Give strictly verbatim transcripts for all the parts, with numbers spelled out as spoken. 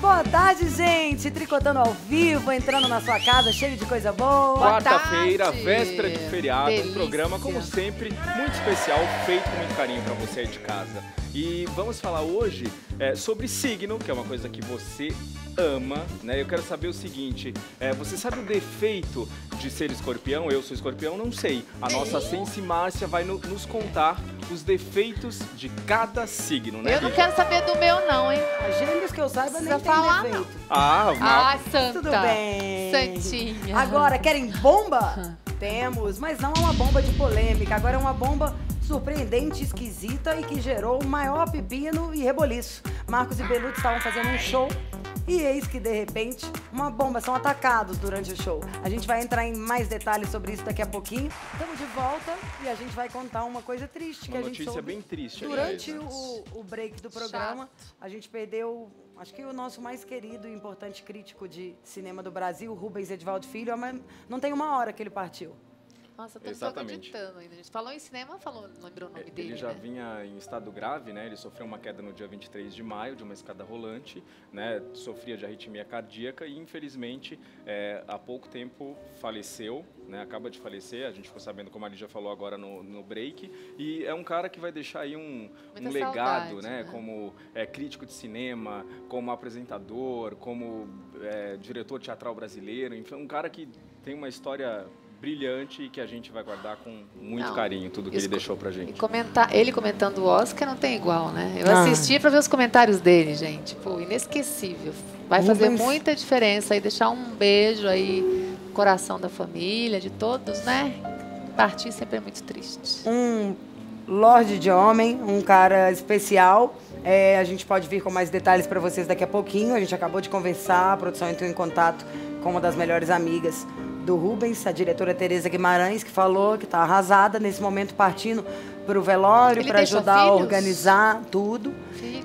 Boa tarde, gente! Tricotando ao vivo, entrando na sua casa, cheio de coisa boa. Quarta-feira, véspera de feriado, Delícia. Um programa, como sempre, muito especial, feito com muito carinho para você aí de casa. E vamos falar hoje é, sobre signo, que é uma coisa que você ama, né? Eu quero saber o seguinte, é, você sabe o defeito de ser escorpião? Eu sou escorpião, não sei. A nossa Sense Márcia vai no, nos contar os defeitos de cada signo, né? Eu não quero saber do meu, não, hein? A Gêmeos que eu saiba nem Precisa tem falar, defeito. Ah, Ah, uma... santa. Tudo bem. Santinha. Agora, querem bomba? Temos, mas não é uma bomba de polêmica. Agora é uma bomba surpreendente, esquisita e que gerou o maior pepino e reboliço. Marcos e Belucci estavam fazendo um show e eis que, de repente, uma bomba, são atacados durante o show. A gente vai entrar em mais detalhes sobre isso daqui a pouquinho. Estamos de volta e a gente vai contar uma coisa triste que Uma a gente notícia soube bem triste, durante aliás, o, o break do programa. Chato. A gente perdeu, acho que o nosso mais querido e importante crítico de cinema do Brasil, Rubens Edivaldo Filho, mas não tem uma hora que ele partiu. Nossa, eu tô Exatamente. acreditando ainda. A gente falou em cinema, falou, não lembrou o nome dele, Ele já né? vinha em estado grave, né? Ele sofreu uma queda no dia vinte e três de maio de uma escada rolante, né? Sofria de arritmia cardíaca e, infelizmente, é, há pouco tempo faleceu, né? Acaba de falecer. A gente ficou sabendo, como a Lígia falou agora no, no break. E é um cara que vai deixar aí um, um legado, saudade, né? né? Como é, crítico de cinema, como apresentador, como é, diretor teatral brasileiro. Enfim, um cara que tem uma história brilhante e que a gente vai guardar com muito Não, carinho, tudo que isso ele deixou pra E gente. comentar, ele comentando o Oscar não tem igual, né? Eu Ah. assisti pra ver os comentários dele, gente. Pô, inesquecível. Vai fazer Rubens. muita diferença aí, deixar um beijo aí no coração da família, de todos, né? Partir sempre é muito triste. Um lorde de homem, um cara especial. É, a gente pode vir com mais detalhes para vocês daqui a pouquinho. A gente acabou de conversar, a produção entrou em contato com uma das melhores amigas do Rubens, a diretora Tereza Guimarães, que falou que está arrasada nesse momento, partindo para o velório, Ele para deixa ajudar a filhos? organizar tudo. Filhos?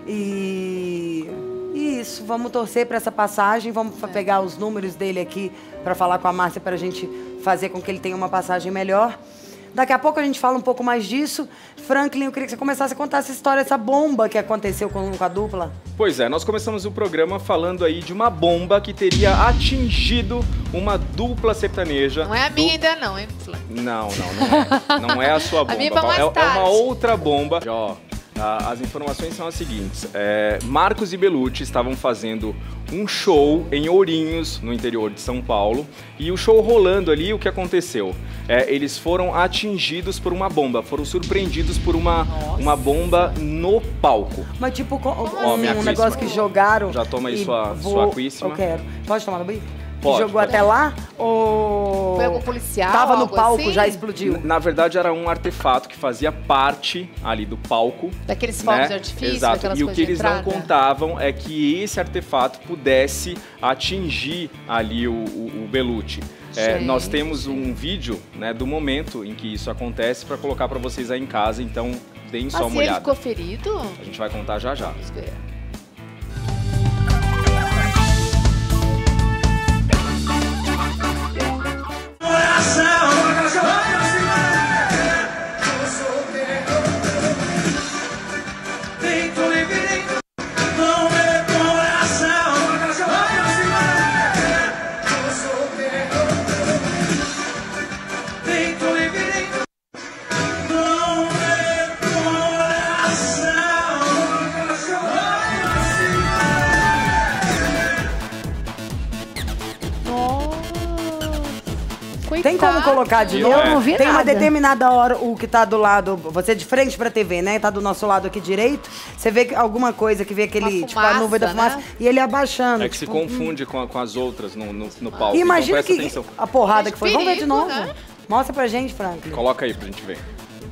E e isso, vamos torcer para essa passagem, vamos É. pegar os números dele aqui para falar com a Márcia para a gente fazer com que ele tenha uma passagem melhor. Daqui a pouco a gente fala um pouco mais disso. Franklin, eu queria que você começasse a contar essa história, essa bomba que aconteceu com, com a dupla. Pois é, nós começamos o programa falando aí de uma bomba que teria atingido uma dupla sertaneja. Não é a do- minha ainda não, hein, Flávio? Não, não, não é. Não é a sua bomba. minha vai mais é, é tarde. uma outra bomba. Ó, a- as informações são as seguintes. É, Marcos e Belucci estavam fazendo um show em Ourinhos, no interior de São Paulo. E o show rolando ali, o que aconteceu? É, eles foram atingidos por uma bomba, foram surpreendidos por uma, uma bomba no palco. Mas tipo, co- Ó, um, minha um negócio aquíssima. que jogaram... Já toma aí e sua- vou- sua aquíssima. Eu quero. Pode tomar no banho? Pode, Que jogou pode. até lá? Ou... Foi algum policial, Tava no algo palco, assim? já explodiu. Na verdade, era um artefato que fazia parte ali do palco. Daqueles fogos né? de artifício, Exato. aquelas E o coisas que de eles não entrada? contavam é que esse artefato pudesse atingir ali o, o, o Belucci. É, Gente. nós temos um vídeo, né, do momento em que isso acontece para colocar para vocês aí em casa, então deem só Mas uma se ele olhada. ficou ferido? A gente vai contar já já. Vamos ver. Tem como colocar de Eu novo? não vi Tem uma nada. determinada hora, o que tá do lado, você de frente pra T V, né? Tá do nosso lado aqui direito. Você vê que- alguma coisa que vê aquele, Uma tipo, a nuvem da fumaça, fumaça. né? E ele abaixando. É que se tipo, confunde com, a- com as outras no, no, no palco. E imagina então presta que atenção. a porrada Gente, que foi. Vamos ver de perigo, novo. né? Mostra pra gente, Franklin. Coloca aí pra gente ver.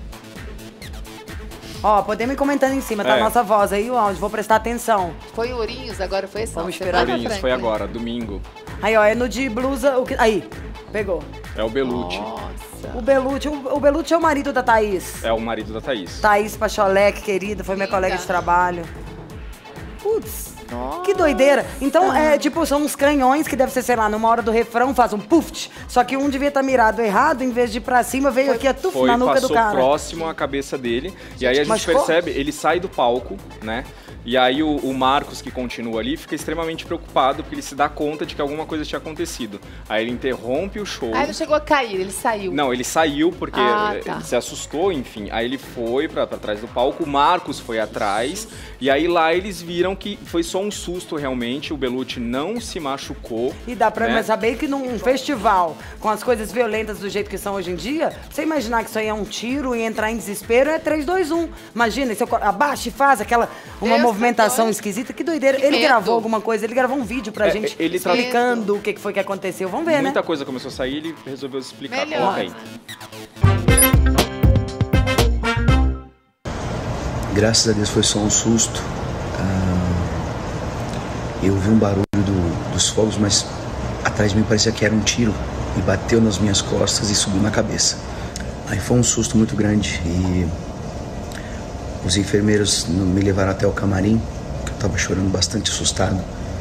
Ó, podemos ir comentando em cima, tá? É. A nossa voz aí, o áudio. Vou prestar atenção. Foi em Ourinhos, agora foi esse Vamos não, esperar. semana, Ourinhos, foi Franklin? agora, domingo. Aí, ó, é no de blusa. O que... Aí, pegou. É o Belucci. Nossa. O Belucci, o, o Belucci é o marido da Thaís. É o marido da Thaís. Thaís Pacholec, querida, foi minha Linda. colega de trabalho. Putz, Nossa. Que doideira. Então, é, tipo, são uns canhões que deve ser, sei lá, numa hora do refrão faz um puff. Só que um devia estar mirado errado, em vez de ir pra cima, veio aqui a tuf Foi, na nuca do passou cara. próximo à cabeça dele. E aí a gente machucou? percebe, ele sai do palco, né? E aí o, o Marcos, que continua ali, fica extremamente preocupado porque ele se dá conta de que alguma coisa tinha acontecido. Aí ele interrompe o show. Aí ele chegou a cair, ele saiu. Não, ele saiu porque Ah, eh, tá. ele se assustou, enfim. Aí ele foi pra, pra trás do palco, o Marcos foi atrás. E aí lá eles viram que foi só um susto realmente, o Belucci não se machucou. E dá pra né? saber que num festival, com as coisas violentas do jeito que são hoje em dia, você imaginar que isso aí é um tiro e entrar em desespero é três, dois, um. Imagina, você abaixa e faz aquela uma Deus movimentação perdoe. esquisita. Que doideira. Que ele medo. gravou alguma coisa, ele gravou um vídeo pra É, gente ele tra- explicando o que que foi que aconteceu. Vamos ver, Muita né? coisa começou a sair, ele resolveu explicar. Melhor. Coloca aí. Graças a Deus foi só um susto. Ah, eu vi um barulho do- dos fogos, mas atrás de mim parecia que era um tiro e bateu nas minhas costas e subiu na cabeça. Aí foi um susto muito grande e os enfermeiros me levaram até o camarim, que eu estava chorando bastante assustado.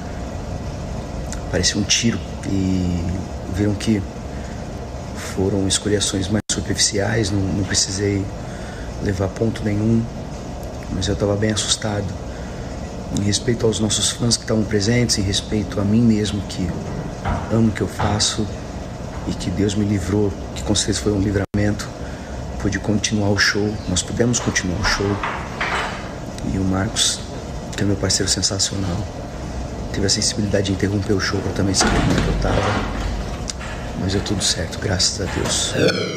Parecia um tiro e viram que foram escoriações mais superficiais, não, não precisei levar ponto nenhum, mas eu estava bem assustado. Em respeito aos nossos fãs que estavam presentes, em respeito a mim mesmo, que amo o que eu faço e que Deus me livrou, que com certeza foi um livramento, pude continuar o show, nós pudemos continuar o show. E o Marcos, que é meu parceiro sensacional, teve a sensibilidade de interromper o show, eu também sabia como é que eu tava. Mas deu tudo certo, graças a Deus.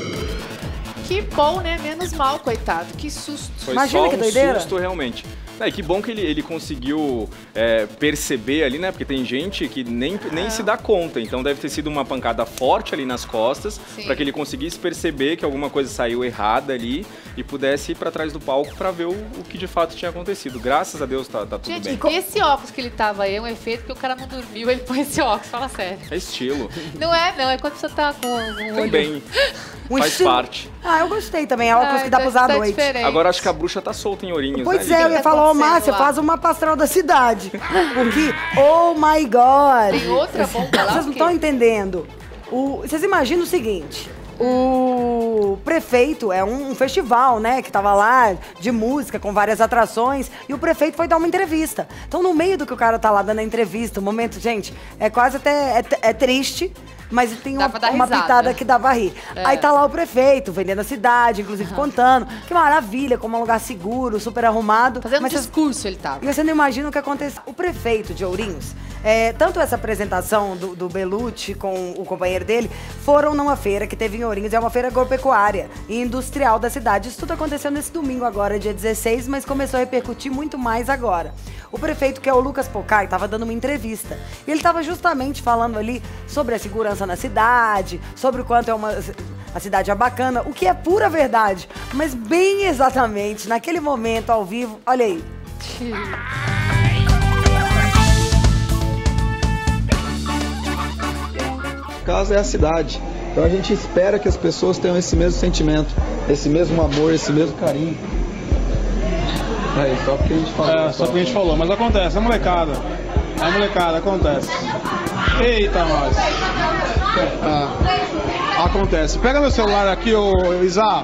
Que bom, né? Menos mal, coitado. Que susto. Foi Imagina só que um doideira. susto realmente. É, que bom que ele, ele conseguiu é, perceber ali, né? Porque tem gente que nem, nem É. se dá conta. Então deve ter sido uma pancada forte ali nas costas Sim. para que ele conseguisse perceber que alguma coisa saiu errada ali e pudesse ir para trás do palco para ver o, o que de fato tinha acontecido. Graças a Deus tá, tá tudo Gente, bem. esse óculos que ele tava aí é um efeito que o cara não dormiu, ele põe esse óculos, fala sério. É estilo. Não é, não, é quando você tá com um olho... Também. Um Faz estilo- parte. Ah, eu gostei também. É óculos Ah, que dá pra usar à tá noite. diferente. Agora acho que a bruxa tá solta em ourinhos, Pois né? é, eu que ia tá falar, ô acontecendo Márcia, lá? faz uma pastoral da cidade. Porque, oh my God. Tem outra bomba lá, Vocês o não quê? estão entendendo. O, vocês imaginam o seguinte, o prefeito é um, um festival, né, que tava lá de música, com várias atrações, e o prefeito foi dar uma entrevista. Então, no meio do que o cara tá lá dando a entrevista, o momento, gente, é quase até, é, é triste, mas tem Dá uma, pra dar uma risada. pitada que dá pra rir. É. Aí tá lá o prefeito, vendendo a cidade, inclusive contando, que maravilha, como é um lugar seguro, super arrumado. Fazendo um mas vocês- discurso ele tava. e você não imagina o que aconteceu. O prefeito de Ourinhos, é, tanto essa apresentação do, do Belucci com o companheiro dele, foram numa feira que teve em Ourinhos, é uma feira agropecuária e industrial da cidade. Isso tudo aconteceu nesse domingo agora, dia dezesseis, mas começou a repercutir muito mais agora. O prefeito, que é o Lucas Pocai, estava dando uma entrevista. E ele estava justamente falando ali sobre a segurança na cidade, sobre o quanto é uma... A cidade é bacana, o que é pura verdade. Mas bem exatamente, naquele momento, ao vivo, olha aí. Casa é a cidade. Então a gente espera que as pessoas tenham esse mesmo sentimento, esse mesmo amor, esse mesmo carinho. Aí, só porque a gente falou. É, só porque a gente falou, mas acontece, é molecada. É molecada, acontece. Eita, nós. Ah, acontece. Pega meu celular aqui, ô Isa.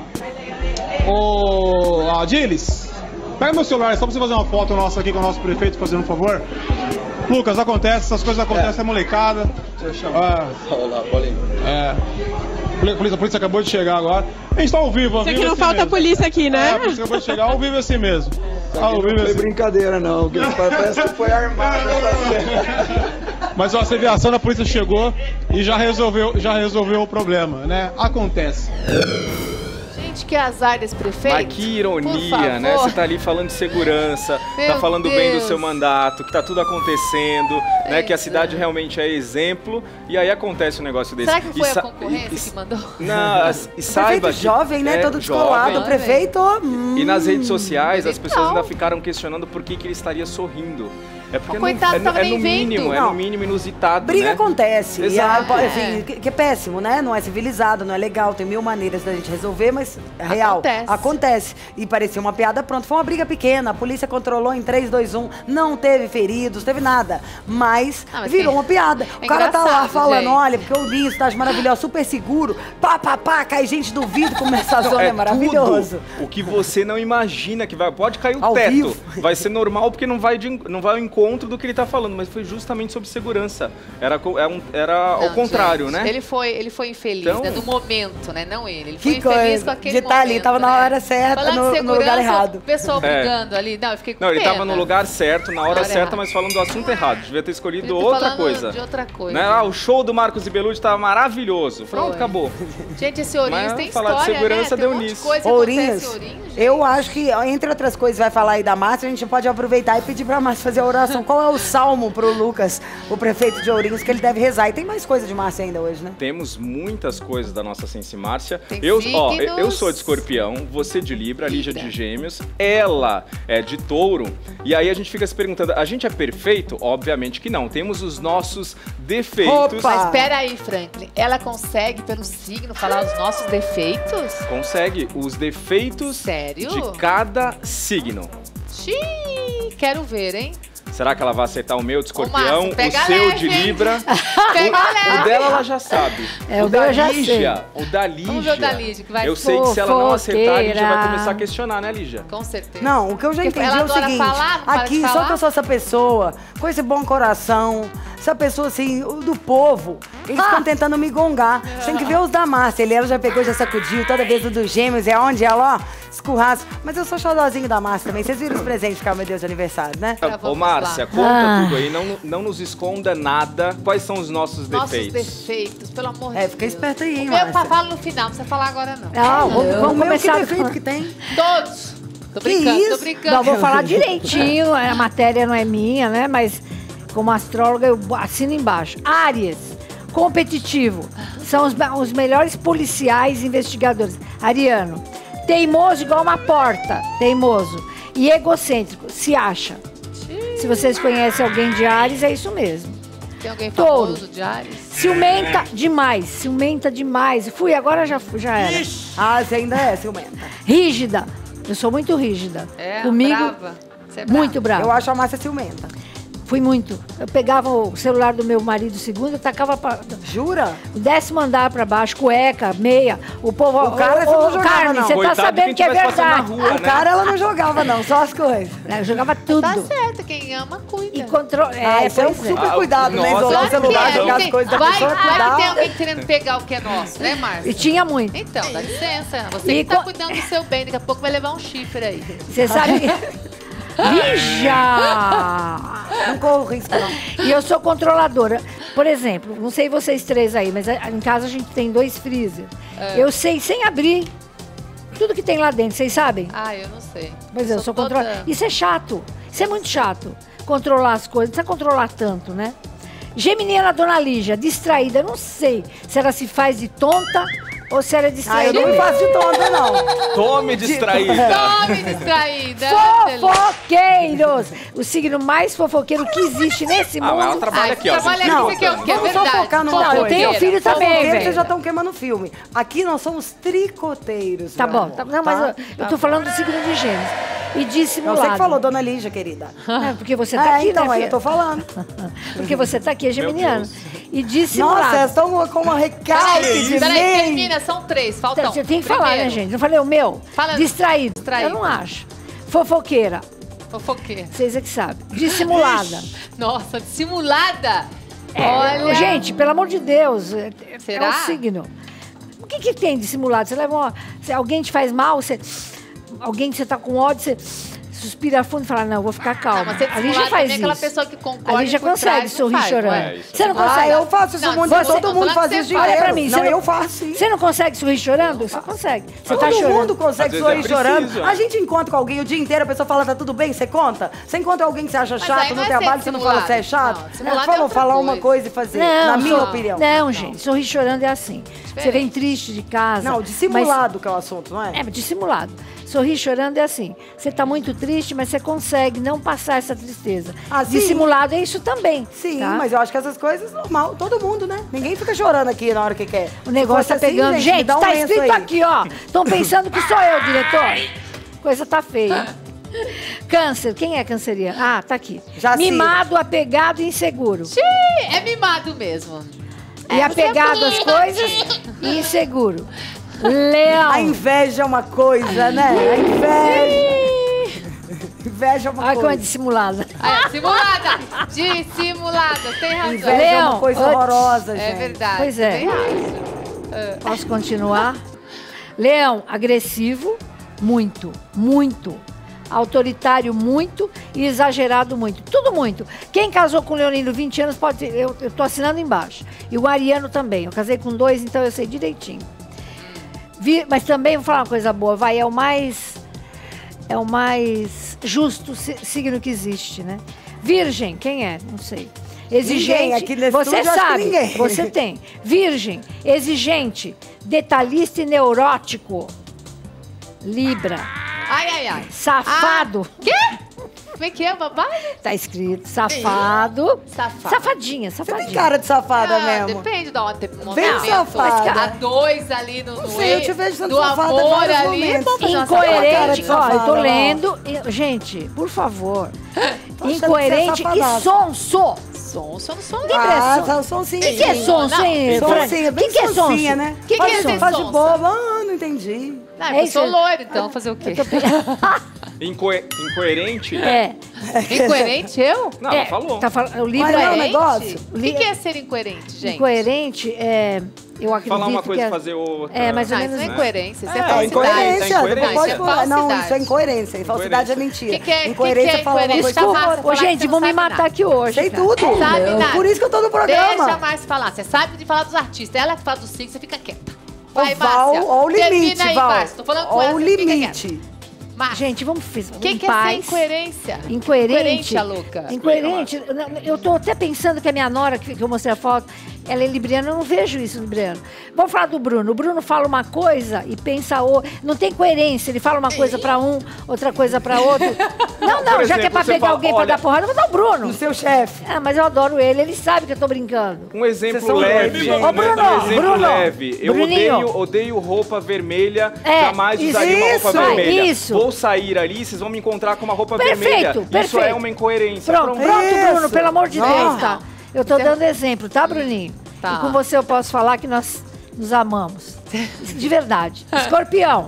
Ô Adilis. Pega meu celular, só pra você fazer uma foto nossa aqui com o nosso prefeito, fazendo um favor. Lucas, acontece, essas coisas acontecem, é, é molecada. Deixa eu chamar. Ah, Olá, Paulinho. é. A polícia, a polícia acabou de chegar agora. A gente tá ao vivo, ao Isso aqui vivo não assim falta mesmo. polícia aqui, É, né? a polícia acabou de chegar, ao vivo assim mesmo. Ao Não vivo foi assim. brincadeira não, que parece que foi armado essa cena. Mas ó, você vê, a ação da polícia chegou e já resolveu, já resolveu o problema, né? Acontece. Gente, que azar desse prefeito. Mas que ironia, Por favor. né? Você tá ali falando de segurança, Meu tá falando bem do Deus. seu mandato, que tá tudo acontecendo, né? Que a Isso. cidade realmente é exemplo, e aí acontece um negócio desse. Será que não foi E a sa- concorrência e- que mandou? Não, as- e saiba Prefeito que- jovem, né? é, Todo descolado. jovem. O prefeito. hum. E nas redes sociais as pessoas Então. ainda ficaram questionando por que, que ele estaria sorrindo. É porque O coitado é, no, tava é, no nem mínimo, vendo. é no Não. mínimo inusitado, Briga né? acontece. Exato. E a- enfim, que, que é péssimo, né? Não é civilizado, não é legal. Tem mil maneiras da gente resolver, mas é real. Acontece. Acontece. E parecia uma piada, pronto. Foi uma briga pequena. A polícia controlou em três, dois, um. Não teve feridos, teve nada. Mas, Ah, mas virou tem- uma piada. É O cara tá lá engraçado, falando, gente. olha, porque o Ourinhos tá maravilhoso, super seguro. Pá, pá, pá, cai gente do vidro, começa a zona. É, É maravilhoso. tudo o que você não imagina que vai. Pode cair o Ao teto. vivo. Vai ser normal porque não vai, de, não vai ao encontro do que ele tá falando, mas foi justamente sobre segurança. Era, co- é um- era ao Não, contrário, gente, né? Ele foi, ele foi infeliz, Então- né? Do momento, né? Não ele. Ele Que foi infeliz coisa. com aquele De tá ali, momento, tava na né? hora certa, Falando no- de no lugar segurança, errado. O pessoal É. brigando ali. Não, eu fiquei com Não, ele pena. tava no lugar certo, na hora, hora certa, errada. mas falando do assunto errado. Devia ter escolhido Ele tá outra falando coisa. de outra coisa. Né? Ah, o show do Marcos e Belucci tava maravilhoso. Pronto, Foi. acabou. Gente, esse Ourinhos Mas tem falar de história, segurança né? deu Tem um monte de nisso. coisa que Ourinhos, acontece em Ourinhos, gente. eu acho que, entre outras coisas, vai falar aí da Márcia, a gente pode aproveitar e pedir pra Márcia fazer a oração. Qual é o salmo pro Lucas, o prefeito de Ourinhos, que ele deve rezar? E tem mais coisa de Márcia ainda hoje, né? Temos muitas coisas da nossa Sense Márcia. Tem Eu, ó, signos. eu sou de Escorpião, você de Libra, a Lígia Libra. de Gêmeos, ela é de Touro. E aí a gente fica se perguntando, a gente é perfeito? Obviamente que não. Temos os nossos defeitos. Opa! Mas espera aí, Franklin. Ela consegue, pelo signo, falar os nossos defeitos? Consegue os defeitos Sério? de cada signo. Xiii, quero ver, hein? Será que ela vai acertar o meu de escorpião, Márcio, pega o seu leve, de hein? Libra? Pega o, leve. o dela ela já sabe. É, o da meu eu já Lígia, o da Lígia. Vamos ver o da Lígia, que vai Eu sei que se ela não acertar, a gente já vai fofoqueira. começar a questionar, né, Lígia? Com certeza. Não, o que eu já Porque entendi ela é o adora seguinte, falar, não para de aqui, só falar. que eu sou essa pessoa, com esse bom coração, essa pessoa, assim, o do povo, eles Ah. estão tentando me gongar. Você tem que ver os da Márcia, ele, ela já pegou, já sacudiu, toda vez o dos gêmeos, é onde ela, ó, escurraço. Mas eu sou xodózinho da Márcia também, vocês viram os presentes que é o meu Deus de aniversário, né? Então, Ô, vamos Márcia, lá. conta Ah. tudo aí, não, não nos esconda nada. Quais são os nossos Nossos defeitos? defeitos, pelo amor de É, Deus. fica esperto aí, hein, O meu Márcia. fala no final, não precisa falar agora, não. Não, vamos, o vamos meu, começar. que defeito que tem? Todos. Tô Que brincando, tô isso? brincando. Não, vou falar direitinho, a matéria não é minha, né? Mas como astróloga eu assino embaixo. Áries, competitivo, são os, os melhores policiais e investigadores. Ariano, teimoso igual uma porta, teimoso. E egocêntrico, se acha. Se vocês conhecem alguém de Áries, é isso mesmo. Tem alguém Touro. famoso de Ares? Ciumenta demais, ciumenta demais. Fui, agora já, fui, já era. Ah, você ainda é ciumenta. Rígida, eu sou muito rígida. É, Comigo, brava. Você é brava. muito brava. Eu acho a Márcia ciumenta. Fui muito. Eu pegava o celular do meu marido segundo, eu tacava pra, Jura? o décimo andar pra baixo, cueca, meia. O povo. O cara, você ô, não ô, jogava, Carmen, não. você tá Coitado de sabendo quem que é tivesse passando na verdade. rua, O né? cara, ela não jogava, não, só as coisas. Eu jogava tudo. Tá certo, quem ama, cuida. E controle. Ah, É, isso é um pois é. super Ah, cuidado, né? nossa. Isolar o Claro que celular, é, jogar tem- as coisas da vai, pessoa, vai que cuidar. tem alguém querendo pegar o que é nosso, né, E Márcia? tinha muito. Então, dá licença. Você E que tá co- cuidando do seu bem, daqui a pouco vai levar um chifre aí. Você sabe. Rija! Não corro risco, não. E eu sou controladora. Por exemplo, não sei vocês três aí, mas a- em casa a gente tem dois freezer. Eu sei sem abrir tudo que tem lá dentro, vocês sabem? Ah, eu não sei. Pois é, eu sou toda- controladora. Isso é chato. Isso é muito chato. Controlar as coisas. Não precisa controlar tanto, né? Geminiana Dona Lígia, distraída. Não sei se ela se faz de tonta ou se ela é Ah, eu distraída. não me mesmo. faço de tonta, não. Tome distraída. Tome distraída. delícia. Fofoqueiros! O signo mais fofoqueiro que existe nesse Ah, mas ela mundo. trabalha Ai, aqui, ó. trabalha gente. aqui, você quer o quê? É Vamos só verdade. focar numa Não, eu coisa. tenho filho também, Fofoqueiros, velho. vocês já estão queimando filme. Aqui nós somos tricoteiros. Tá meu bom, amor, tá, não, mas eu, eu tô falando do signo de Gêmeos. E Não, dissimulado. você que falou, Dona Lígia, querida. É, porque você tá É, aqui, então, né, aí filha? eu tô falando. Porque você tá aqui, é geminiano. Deus. E dissimulado. Nossa, vocês estão com uma recalque de Peraí, mim. termina, são três, faltam. Você tem que falar, né, Primeiro, gente? Não falei o meu? Fala- Distraído. Distraído. Eu não acho. Fofoqueira. Fofoqueira. Vocês é que sabem. Dissimulada. Nossa, dissimulada. É, Olha. Gente, pelo amor de Deus. É, é Será? o signo. O que, que tem dissimulado? Você leva uma, se alguém te faz mal, você, alguém que você tá com ódio, você suspira fundo e fala, não, eu vou ficar calma. Não, mas você A Lígia dissimulada faz também é aquela isso. pessoa que concorda A Lígia por consegue trás, não sorrir faz, chorando. é isso. Você não Ah, consegue? eu faço isso Não, muito, você- todo não, mundo falando faz que isso você direto. faz. Olha pra mim, Não, você não- eu faço sim. Você não consegue sorrir chorando? Você consegue. Você Todo tá mundo chorando. consegue Às vezes sorrir é chorando. preciso. A gente encontra com alguém o dia inteiro, a pessoa fala, tá tudo bem, você conta? Você encontra alguém que você acha Mas chato aí não no é trabalho, ser você não fala você é dissimulado. chato? Não, dissimulado Vamos é outra falar uma coisa. coisa e fazer, Não, na minha só- opinião. Não, gente, sorrir chorando é assim. Você vem triste de casa. Não, dissimulado que é o assunto, não é? Mas, é, dissimulado. Sorrir chorando é assim. Você está muito triste, mas você consegue não passar essa tristeza. Ah, sim. Dissimulado é isso também. Sim, tá? mas eu acho que essas coisas normal, todo mundo, né? Ninguém fica chorando aqui na hora que quer. O negócio tá Se fosse assim, pegando. Gente, me dá um tá lenço escrito aí. aqui, ó. Estão pensando que sou eu, diretor. Coisa tá feia. Câncer, quem é canceriano? Ah, tá aqui. Jaci. Mimado, apegado e inseguro. Xiii, é mimado mesmo. E É, apegado às você- coisas e inseguro. Leão. A inveja é uma coisa, né? A inveja. Inveja é uma Olha como é coisa. dissimulada. Ah, é, simulada! Dissimulada, tem razão. Inveja é Leão, uma coisa antes- horrorosa, É gente. verdade. Pois é. Tem razão. Posso continuar? Leão, agressivo, muito, muito. Autoritário, muito. E exagerado, muito. Tudo muito. Quem casou com o leonino vinte anos, pode. Eu, eu tô assinando embaixo. E o ariano também. Eu casei com dois, então eu sei direitinho. Vi- mas também, vou falar uma coisa boa, vai, é o mais. É o mais justo si- signo que existe, né? Virgem, quem é? Não sei. Exigente, Ninguém, aqui nesse você estúdio eu acho que sabe, ninguém. você tem. Virgem, exigente, detalhista e neurótico. Libra, Ai, ai, ai. safado. Quê? Como é que é, babado? Tá escrito, safado. Safado. Safadinha, Você safadinha. tem cara de safada Ah, mesmo. depende da onde. Momento. Bem safada. Há dois ali no, Não no sei, eu meio te vejo sendo do safada em amor vários ali. momentos. Vamos fazer uma Incoerente, cara de ó, eu tô safada, lendo. e- Gente, por favor. Tô achando Incoerente que você é e safadaço. sonso. Sonso, eu não sou Libra Ah, é tá, sonsinha. O que, que é sonso, Não, hein, Fran? Sonsinha, O bem que, que é sonso? sonsinha, né? Que que faz, é ser faz de sonsa? boba. Ah, não entendi. Não, É eu sou isso. loiro, então fazer o quê? Incoe- incoerente? É. Incoerente eu? Não, é, falou. Tá falando, o Mas Libra não é um é. negócio? O que, que é ser incoerente, gente? Incoerente é. Eu acredito Falar uma coisa que e é, fazer outra. É, mais ou Não, menos isso não é né? incoerência, isso é, É, falsidade. Incoerência, incoerência. não pode Isso é falar. Não, falsidade. isso é incoerência. E falsidade é mentira. Que que é- incoerência que que é é falar uma incoerência? coisa. Tá massa, Ô, falar que gente, você não vão me sabe matar nada. aqui hoje. Sei cara. tudo. Sabe Eu- nada. Por isso que eu tô no Deixa programa. mais falar. Você sabe de falar dos artistas. Ela que fala dos signos, você fica quieta. Vai, Ô, Val, Márcia. ó o limite, Termina aí, Val. Márcia. Tô falando com Ó ela, o você fica limite. quieta. Márcia, Gente, vamos fazer o que, em que é ser paz. incoerência? Incoerente. Incoerência, louca. Incoerente. Eu tô até pensando que a minha nora, que que eu mostrei a foto, ela é libriana, eu não vejo isso no libriano. Vamos falar do Bruno. O Bruno fala uma coisa e pensa outra. Não tem coerência. Ele fala uma coisa pra um, outra coisa pra outro. Não, não, Por já que é exemplo, pra você pegar fala, alguém olha- pra dar porrada, eu vou dar o Bruno. O seu chefe. Ah, mas eu adoro ele. Ele sabe que eu tô brincando. Um exemplo Vocês são leve. doidos, gente. um Ô, Bruno, exemplo Bruno, leve. Eu Bruninho. odeio, odeio roupa vermelha. É, Jamais isso, usaria uma roupa isso, vermelha. isso. Vou sair ali, vocês vão me encontrar com uma roupa Perfeito, vermelha. Isso perfeito. é uma incoerência. Pronto, pronto, Isso. Bruno, pelo amor de Não. Deus, tá? Eu tô dando exemplo, tá, Bruninho? Tá. E com você eu posso falar que nós nos amamos. De verdade. Escorpião.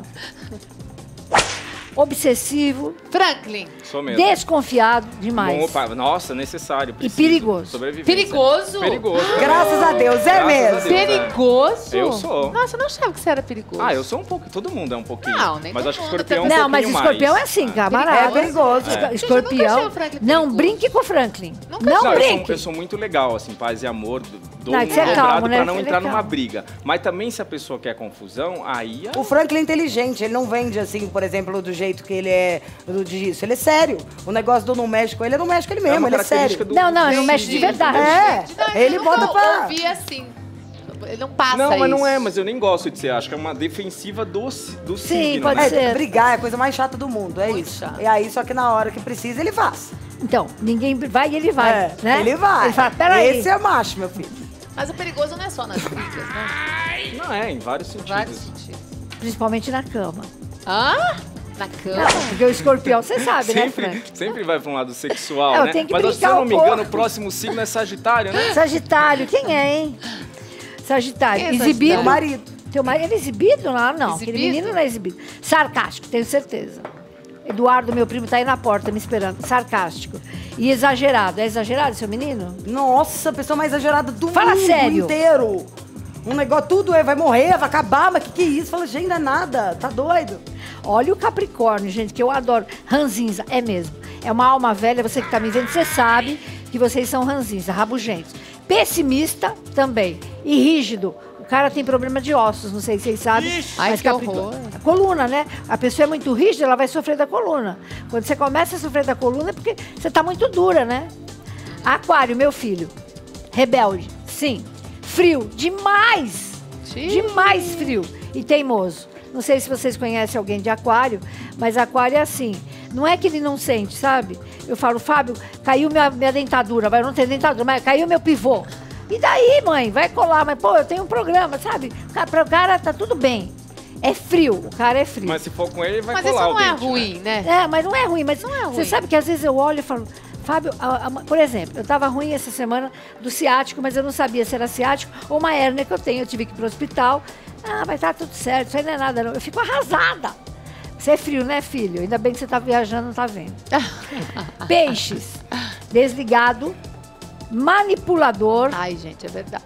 Obsessivo, Franklin. Sou mesmo. desconfiado demais. Opa, nossa, necessário. preciso. perigoso. Sobrevivência. Perigoso? Perigoso. Graças a Deus, é Graças a mesmo. Deus, é. Perigoso? Eu sou. Nossa, eu não achava que você era perigoso. Ah, eu sou um pouco. Todo mundo é um pouquinho. Não, nem Mas todo acho que mundo, escorpião é um Não, mas pouquinho escorpião mais. é assim, É camarada. perigoso. Esco- Gente, eu nunca Escorpião, achei o Franklin não perigoso. brinque com o Franklin. Nunca Não Não, eu sou, brinque. eu sou muito legal, assim, paz e amor. Dou Não, um isso é dobrado calmo, né? pra não Isso é entrar calmo. numa briga. Mas também, se a pessoa quer confusão, aí... O Franklin é inteligente, ele não vende assim, por exemplo, do jeito que ele é do disso. Ele é sério. O negócio do não mexe com ele, ele não mexe com ele É mesmo, uma ele é característica sério. do- Não, não, ele não do mexe de signo. verdade. É, Não, ele eu bota nunca pra... ouvi assim. Ele não passa Não, mas não isso. é, mas eu nem gosto de ser. Acho que é uma defensiva do, si- do Sim, signo. pode né? ser. É, brigar é a coisa mais chata do mundo, é Muito isso. chato. E aí, só que na hora que precisa, ele faz. Então, ninguém vai e ele vai, É, né? ele vai. Ele fala, peraí. Esse é macho, meu filho. Mas o perigoso não é só nas brigas, né? Não é, em vários sentidos. Vários sentidos. Principalmente na cama. Hã? Na cama? Não, porque o escorpião, você sabe, né, Sempre, Frank? sempre vai pra um lado sexual, É, eu né? tenho que Mas se brincar eu não um me engano, pouco. o próximo signo é Sagitário, né? Sagitário, quem é, hein? Sagitário, Quem é exibido. Sagitário? Meu marido. Teu marido, ele é exibido? Não, não. Aquele Exibido? menino não é exibido. Sarcástico, tenho certeza. Eduardo, meu primo, tá aí na porta me esperando. Sarcástico. E exagerado. É exagerado, seu menino? Nossa, a pessoa mais exagerada do Fala mundo sério. inteiro. Um negócio, tudo é, vai morrer, vai acabar, mas que que é isso? Fala, gente, não é nada, tá doido? Olha o Capricórnio, gente, que eu adoro. Ranzinza, é mesmo. É uma alma velha, você que tá me vendo, você sabe que vocês são ranzinza, rabugentos. Pessimista também. E rígido. O cara tem problema de ossos, não sei se vocês sabem. Ai, que Capri- horror. A coluna, né? A pessoa é muito rígida, ela vai sofrer da coluna. Quando você começa a sofrer da coluna é porque você tá muito dura, né? Aquário, meu filho. Rebelde, sim. Frio, demais. Xiii. Demais frio. E teimoso. Não sei se vocês conhecem alguém de aquário, Mas aquário é assim. Não é que ele não sente, sabe? Eu falo, Fábio, caiu minha, minha dentadura. Vai, eu não tenho dentadura, mas caiu meu pivô. E daí, mãe? Vai colar. Mas, pô, eu tenho um programa, sabe? Para o cara tá tudo bem. É frio, o cara é frio. Mas se for com ele, vai Mas colar isso não o é dente, ruim, né? É, mas não é ruim. Mas Não é ruim. você sabe que às vezes eu olho e falo, Fábio, a- a- por exemplo, eu tava ruim essa semana do ciático, mas eu não sabia se era ciático ou uma hérnia que eu tenho. Eu tive que ir pro hospital. Ah, mas tá tudo certo, isso aí não é nada não. Eu fico arrasada. Você é frio, né, filho? Ainda bem que você tá viajando, não tá vendo. Peixes, desligado, manipulador, Ai, gente, é verdade.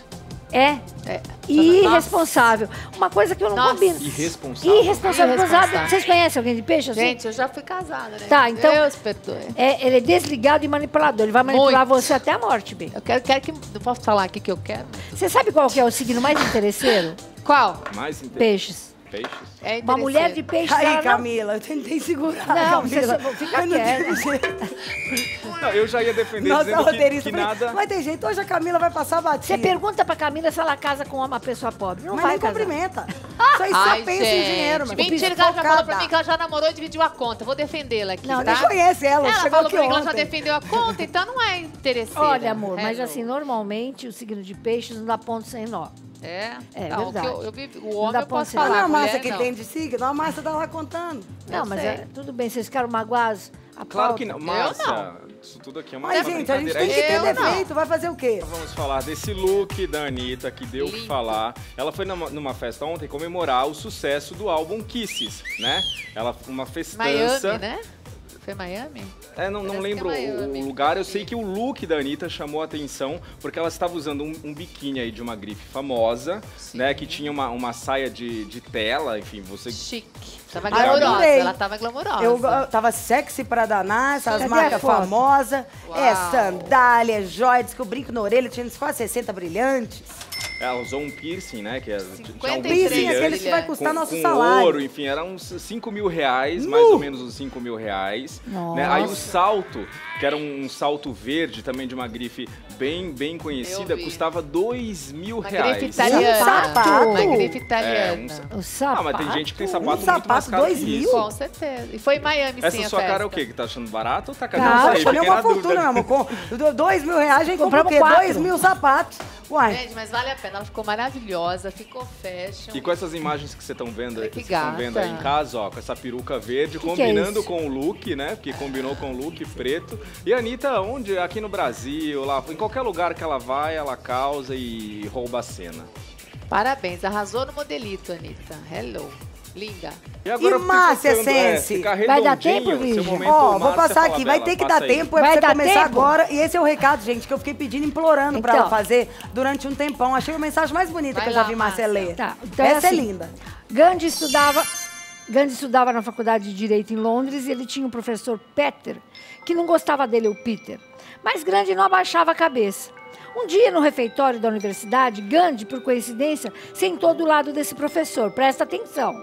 é É. irresponsável. Uma coisa que eu não Nossa. combino. Irresponsável. Irresponsável. Irresponsável. Vocês conhecem alguém de peixe assim? Gente, eu já fui casada, né? Tá, então- Deus perdoe. É, ele é desligado e manipulador. Ele vai manipular Muito. você até a morte, bem. Eu quero, quero que... Não posso falar aqui que eu quero? Você sabe qual que é o signo mais interesseiro? Qual? Mais inte- Peixes. Peixes. É Uma mulher de peixe. Aí, ela não- Camila, eu tentei segurar. Não, Camila. você fica Mas não quieta. teve jeito. Não, eu já ia defender Nossa, dizendo que, roteirista. que eu falei, nada... Vai ter jeito, hoje a Camila vai passar batida. Você pergunta pra Camila se ela casa com uma pessoa pobre. Não Mas vai nem casar. cumprimenta. Só, só Ai, pensa gente. em dinheiro, meu. Mentira que ela já falou pra Focada. mim que ela já namorou e dividiu a conta. Vou defendê-la aqui, Não, tá? Nem conhece ela, Ela chegou falou aqui pra mim que ela já ontem. defendeu a conta, então não é interesseira. Olha, amor, mas Hello. assim, normalmente o signo de peixes não dá ponto sem nó. É? É Não, o que verdade. Eu, eu vivi- o Não homem dá eu posso ponto sem nó. Não é falar, a Márcia mulher que não. tem de signo, a Márcia tá lá contando. Não, Eu mas sei. é, tudo bem, vocês ficaram magoados. A Claro que pauta. não. Márcia, isso tudo aqui é uma, Mas, uma gente, a gente brincadeira. tem que ter Eu não. defeito, vai fazer o quê? Vamos falar desse look da Anitta, que deu o que Lindo. falar. Ela foi numa, numa festa ontem comemorar o sucesso do álbum Kisses, né? Ela, uma festança. Miami, né? Foi Miami? É, não, não Parece lembro que é Miami. o lugar. Eu sei que o look da Anitta chamou a atenção porque ela estava usando um, um biquíni aí de uma grife famosa, né? Que tinha uma, uma saia de, de tela, enfim, você... Chique. Tava Ah, eu glamourosa. adorei. Ela tava glamourosa. Eu, eu tava sexy pra danar, essas Cadê a marcas foto? famosas. Uau. É sandália, é joia, diz que o brinco na orelha tinha quase sessenta brilhantes. Ela usou um piercing, né? Que é, tinha um cinquenta e Piercing, três brilhante, aqueles que vai custar com, nosso com salário. ouro, enfim, era uns cinco mil reais, mais ou menos uns cinco mil reais. Né? Aí o Nossa. salto, que era um salto verde, também de uma grife bem, bem conhecida, Eu vi. custava dois mil Uma reais. grife italiana. Um sapato. Uma grife É, italiana. um sa- O sapato. Ah, mas tem gente que tem sapato Um muito mais sapato, caro dois que mil? isso. Com certeza. E foi em Miami, sim, Essa a sua cara é festa. o quê? Que tá achando barato ou tá Não, caro? eu falei Fiquei uma na fortuna, dúvida. meu amor. Com do- dois mil reais, a gente comprou o Compramos quê? quatro. Dois mil sapatos. Uai. Gente, mas vale a pena. Ela ficou maravilhosa, ficou fashion. E com essas imagens que vocês estão vendo, Olha que que vocês estão vendo aí em gata. casa, ó, com essa peruca verde, que é combinando isso? com o look, né? Porque combinou com o look preto. E a Anitta, onde? Aqui no Brasil, lá, em qualquer lugar que ela vai, ela causa e rouba a cena. Parabéns, arrasou no modelito, Anitta. Hello. Linda. E agora E Márcia eu fico pensando, é, Sense? ficar Vai dar redondinho, tempo, seu Virgem? momento, Ó, vou Márcia passar aqui. Vai Falabella, ter que passa dar aí. tempo, é Vai pra você dar começar tempo? agora. E esse é o recado, gente, que eu fiquei pedindo, implorando pra Então. ela fazer durante um tempão. Achei a mensagem mais bonita Vai que eu já lá, vi Márcia Márcia. ler. Tá, então é Essa é assim. linda. Gandhi estudava, Gandhi estudava na faculdade de Direito em Londres e ele tinha um professor, Peter, que não gostava dele, o Peter. Mas Gandhi não abaixava a cabeça. Um dia, no refeitório da universidade, Gandhi, por coincidência, sentou do lado desse professor. Presta atenção.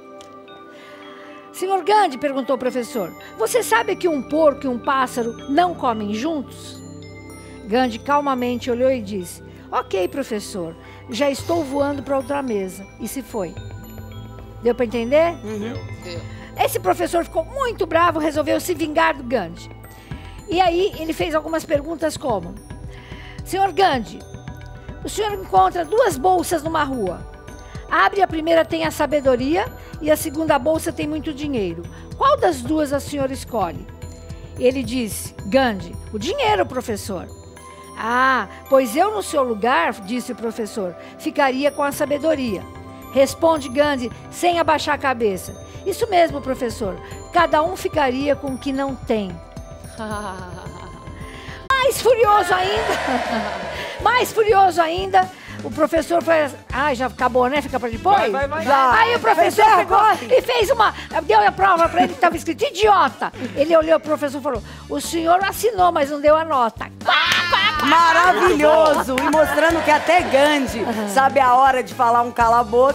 Senhor Gandhi, perguntou o professor, você sabe que um porco e um pássaro não comem juntos? Gandhi calmamente olhou e disse, ok, professor, já estou voando para outra mesa. E se foi. Deu para entender? Deu. Esse professor ficou muito bravo, resolveu se vingar do Gandhi. E aí ele fez algumas perguntas como, senhor Gandhi, o senhor encontra duas bolsas numa rua. Abre, a primeira tem a sabedoria e a segunda bolsa tem muito dinheiro. Qual das duas a senhora escolhe? Ele disse, Gandhi, o dinheiro, professor. Ah, pois eu no seu lugar, disse o professor, ficaria com a sabedoria. Responde Gandhi sem abaixar a cabeça. Isso mesmo, professor. Cada um ficaria com o que não tem. Mais furioso ainda, mais furioso ainda, o professor foi... Ah, já acabou, né? Fica para depois? Vai, vai, vai. Já. Aí o professor Vai, pegou vai. e fez uma... Deu a prova para ele que estava escrito idiota. Ele olhou pro professor e falou, o senhor assinou, mas não deu a nota. Maravilhoso! E mostrando que até Gandhi sabe a hora de falar um cala-boca.